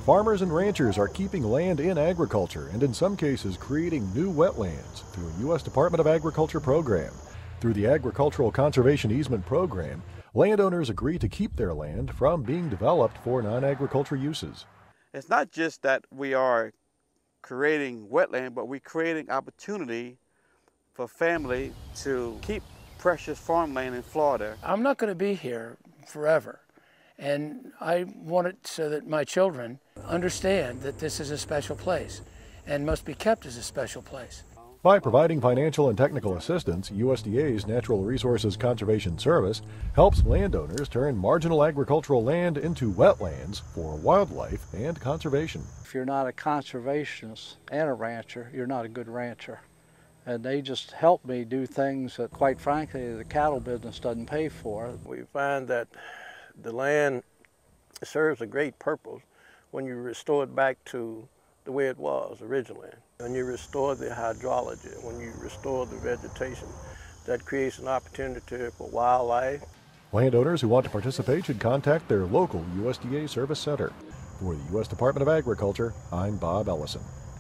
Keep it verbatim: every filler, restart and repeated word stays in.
Farmers and ranchers are keeping land in agriculture and in some cases creating new wetlands through a U S Department of Agriculture program. Through the Agricultural Conservation Easement Program, landowners agree to keep their land from being developed for non-agriculture uses. It's not just that we are creating wetland, but we're creating opportunity for family to keep precious farmland in Florida. I'm not going to be here forever, and I want it so that my children understand that this is a special place and must be kept as a special place. By providing financial and technical assistance, U S D A's Natural Resources Conservation Service helps landowners turn marginal agricultural land into wetlands for wildlife and conservation. If you're not a conservationist and a rancher, you're not a good rancher. And they just help me do things that, quite frankly, the cattle business doesn't pay for. We find that the land serves a great purpose when you restore it back to the way it was originally. When you restore the hydrology, when you restore the vegetation, that creates an opportunity for wildlife. Landowners who want to participate should contact their local U S D A Service Center. For the U S Department of Agriculture, I'm Bob Ellison.